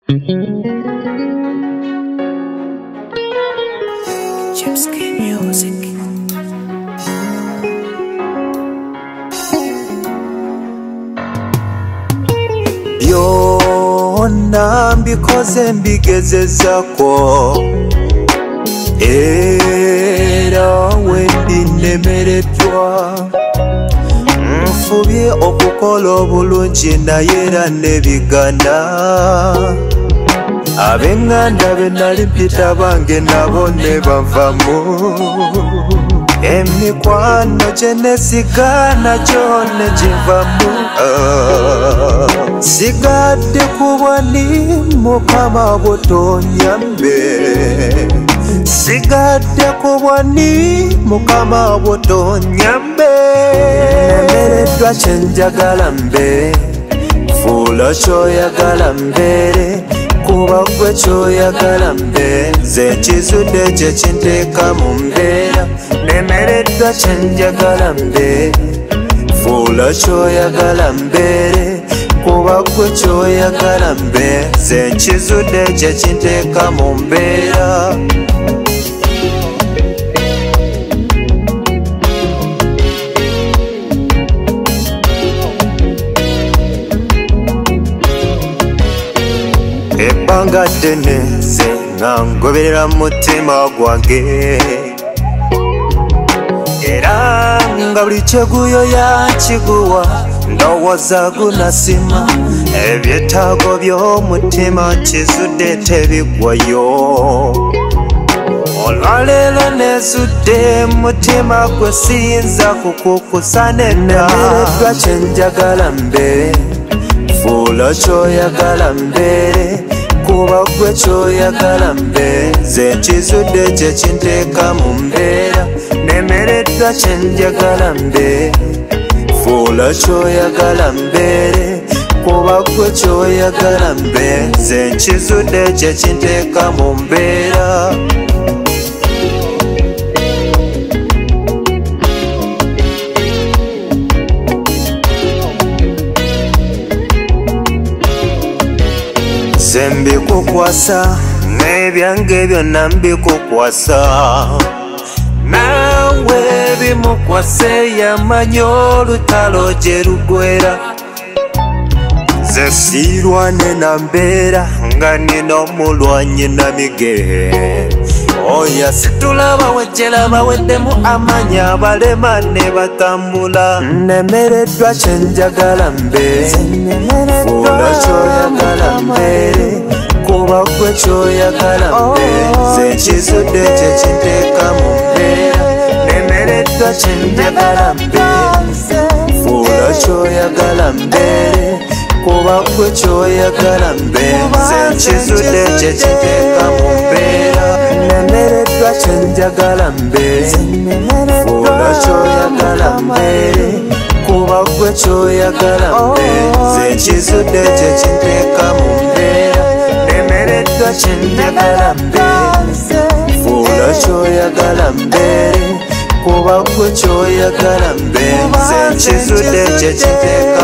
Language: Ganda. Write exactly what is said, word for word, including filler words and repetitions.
Music. Byonna mbikoze mbigezezako era wendi nemereddwa nfubye okukola obulungi naye era nebigana ab'eŋŋanda be nali mpita bange nabo ne bavamu emikwano gye nesigana gyo ne givamu sigadde kubwani mukama bw'otonyambe sigadde kubwani mukama bw'otonyambe nemereddwa kyenjagala mbe fuula kyoyagala mbeere kuba gwe kyoyagala mbe nze nkizudde gye kinteeka mu mbeera nemereddwa kyenjagala mbe fuula kyoyagala mbeere kuba gwe kyoyagala mbe nze nkizudde gye kinteeka mu mbeera ebbanga ddene nze nga ngoberera mu mutima gwange era nga buli kyeguyo yankiguwa ndowooza gunasima ebyetaago by'omutima nkizudde tebiggwayo olwaleero nezudde mutima gwe siyinza kukukusa nedda nemereddwa kyenjagala mbe fuula kyoyagala mbeere kuba gwe kyoyagala mbe nze nkizudde gye kinteeka mu mbeera nemereddwa kyenjagala mbe fuula kyoyagala mbeere kuba gwe kyoyagala mbe nze nkizudde gye kinteeka mu mbeera nze mbikukwasa n'ebyange byonna mbikukwasa nawe bimukwase yamanya olutalo gye lugwera nze siirwane na mbeera nga nina omulwanyi namige oya situlaba wejjelaba weddemu amanya abalema ne batambula nemereddwa kyenjagala mbe fuula kyoyagala mbeere kuba gwe kyoyagala mbe nze nkizudde gye kinteeka mu mbeera nemereddwa kyenjagala mbe fuula kyoyagala mbeere kuba gwe kyoyagala mbe nze nkizudde gye kinteeka mu mbeera nemereddwa kyenjagala mbe fuula kyoyagala mbeere kuba gwe kyoyagala mbe nze nkizudde gye kinteeka mu mbeera nemereddwa kyenjagala mbe fuula kyoyagala mbeere kuba gwe kyoyagala mbe nze nkizudde gye kinteeka